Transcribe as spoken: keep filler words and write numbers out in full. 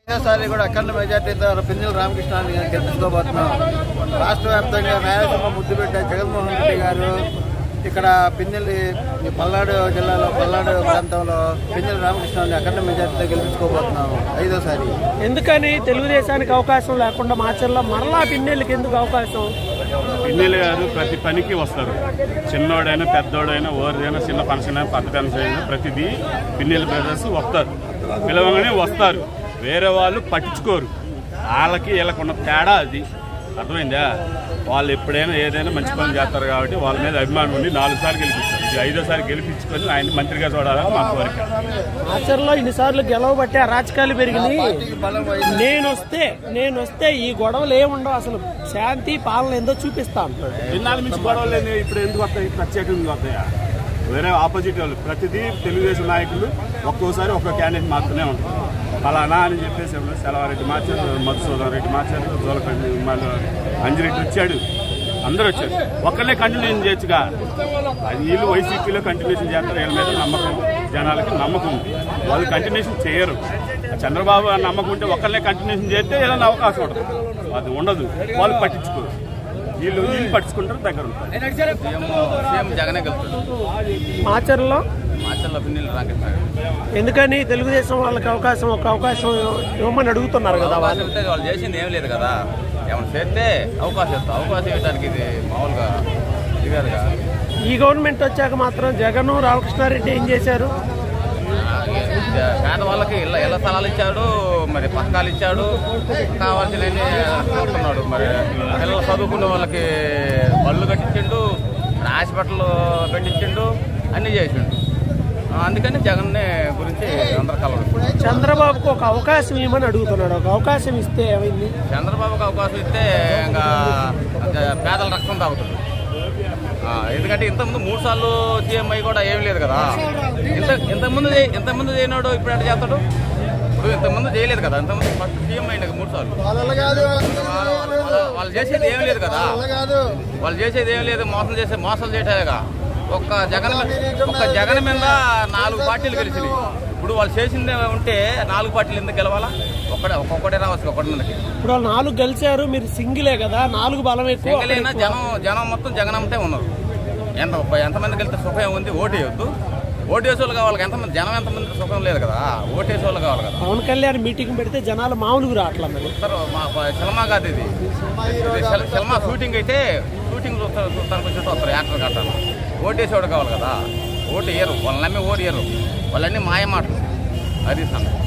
సారి కూడా అఖండ మెజార్టీతో పిన్నెల రామకృష్ణాన్ని గెలుచుకోబోతున్నాం. రాష్ట్ర వ్యాప్తంగా రాయలసీమ ముద్దుబిడ్డ జగన్మోహన్ రెడ్డి గారు ఇక్కడ పిన్నెల్లి పల్నాడు జిల్లాలో పల్నాడు ప్రాంతంలో పిన్నెల రామకృష్ణాన్ని అఖండ మెజార్టీతో గెలుచుకోబోతున్నాం ఐదోసారి. ఎందుకని తెలుగుదేశానికి అవకాశం లేకుండా మాచర్ల మరలా పిన్నెల్లికి ఎందుకు అవకాశం? పిన్నెల్లి గారు ప్రతి పనికి వస్తారు. చిన్నోడైనా పెద్దోడైనా ఓరిదైనా చిన్న ఫంక్షన్ అయినా పెద్ద ఫంక్షన్ అయినా ప్రతిదీ పిన్నెల్లి బ్రదర్స్ వస్తారు. పిలవగానే వస్తారు. వేరే వాళ్ళు పట్టించుకోరు. వాళ్ళకి వీళ్ళకు ఉన్న తేడా అది. అర్థమైందా? వాళ్ళు ఎప్పుడైనా ఏదైనా మంచి పని చేస్తారు కాబట్టి వాళ్ళ మీద అభిమానం ఉండి నాలుగు సార్లు గెలిపిస్తారు. ఇది ఐదోసారి గెలిపించుకొని ఆయన మంత్రిగా చూడాలని మా కోరిక. ఆచరణలో ఇన్నిసార్లు గెలవబట్టే అరాచకాలు పెరిగినాయి. నేను వస్తే నేను వస్తే ఈ గొడవలు ఏముండవు, అసలు శాంతి పాలన ఏందో చూపిస్తా అంటాడు. ఇన్నాళ్ళ నుంచి గొడవలు లేదు. ఇప్పుడు ఎందుకు వస్తాయి? ప్రత్యేకంగా వస్తాయా? వేరే ఆపోజిట్ వాళ్ళు ప్రతిదీ తెలుగుదేశం నాయకులు ఒక్కోసారి ఒక్కో క్యాండిడేట్ మాత్రమే ఉంటారు. ఫలానా అని చెప్పేసి సెలవారెడ్డి మార్చారు, మధుసూదన్ రెడ్డి మార్చారు, జోలకండి అంజిరెడ్డి వచ్చాడు, అందరూ వచ్చారు. ఒక్కళ్ళే కంటిన్యూషన్ చేయొచ్చుగా. వీళ్ళు వైసీపీలో కంటిన్యూషన్ చేస్తారు. వీళ్ళ మీద నమ్మకం, జనాలకి నమ్మకం ఉంది. వాళ్ళు కంటిన్యూషన్ చేయరు. చంద్రబాబు నమ్మకం ఉంటే ఒక్కళ్ళే కంటిన్యూషన్ చేస్తే ఏదైనా అవకాశం ఉంటుంది. అది ఉండదు. వాళ్ళు పట్టించుకోరు. వీళ్ళు వీళ్ళు పట్టించుకుంటారు, దగ్గర ఉంటారు. జగనే మాచర్లో మాచర్ల పిన్నెల రామకృష్ణ. ఎందుకని తెలుగుదేశం వాళ్ళకి అవకాశం ఒక అవకాశం ఇవ్వమని అడుగుతున్నారు కదా. వాళ్ళు వాళ్ళు చేసింది ఏం లేదు కదా. ఏమైనా చేస్తే అవకాశం ఇస్తాం. అవకాశం ఇవ్వడానికి ఇది మామూలుగా దిగారుగా. ఈ గవర్నమెంట్ వచ్చాక మాత్రం జగన్ రామకృష్ణారెడ్డి ఏం చేశారు? పేద వాళ్ళకి ఇళ్ళ ఇళ్ళ స్థలాలు ఇచ్చాడు, మరి పథకాలు ఇచ్చాడు, కావాల్సినవి కోరుతున్నాడు. మరి పిల్లలు చదువుకున్న వాళ్ళకి బళ్ళు కట్టించిండు, హాస్పిటల్ పెట్టించిండు, అన్నీ చేసిండు. అందుకని జగన్ గురించి అందరు కలవడు. చంద్రబాబుకు ఒక అవకాశం ఇవ్వమని అడుగుతున్నాడు. ఒక అవకాశం ఇస్తే ఏమైంది? చంద్రబాబుకి అవకాశం ఇస్తే ఇంకా పేదల రక్తం తాగుతుంది. ఎందుకంటే ఇంతకుముందు మూడు సార్లు సీఎం అయ్యి కూడా ఏం లేదు కదా. ఇంత ఇంతకుముందు ఇంతకుముందు చేయనాడు, ఇప్పుడు ఎట్లా చేస్తాడు? ఇప్పుడు ఇంతకుముందు చేయలేదు కదా. ఇంతకుముందు ఫస్ట్ సీఎం అయినా మూడు సార్లు. వాళ్ళు చేసేది ఏం లేదు కదా. వాళ్ళు చేసేది ఏం లేదు. మోసం చేసే మోసాలు చేయటేగా. ఒక్క జగన్ ఒక్క జగన్ మీద నాలుగు పార్టీలు గెలిచినాయి. ఇప్పుడు వాళ్ళు చేసిందే ఉంటే నాలుగు పార్టీలు ఎందుకు గెలవాలా? ఒక్కడే ఒక్కొక్కటే రావచ్చు. ఒక్కటి మందికి ఇప్పుడు వాళ్ళు నాలుగు గెలిచారు, మీరు సింగిలే కదా. నాలుగు బలం ఎక్కువ. సింగిలైనా జనం జనం మొత్తం జగన్ అమ్మతే ఉన్నారు. ఎంత ఎంతమందికి వెళ్తే సుఖం ఉంది? ఓటు వేయొద్దు. ఓటు వేసే వాళ్ళు కావాలి. ఎంతమంది జనం ఎంతమంది సుఖం లేదు కదా. ఓటు వేసే వాళ్ళు కావాలి కదా. పవన్ కళ్యాణ్ మీటింగ్ పెడితే జనాలు మామూలుగా రావట్లేదు. మరి మా సినిమా కాదు ఇది. సినిమా షూటింగ్ అయితే షూటింగ్ చూస్తారు, చూస్తానికి వచ్చి వస్తారు యాక్టర్ కట్టాను. ఓటు వేసేవాడు కావాలి కదా. ఓటు వేయరు. వాళ్ళని నమ్మి ఓటు వేయరు. వాళ్ళన్నీ మాయ మాటలు. అది సంగతి.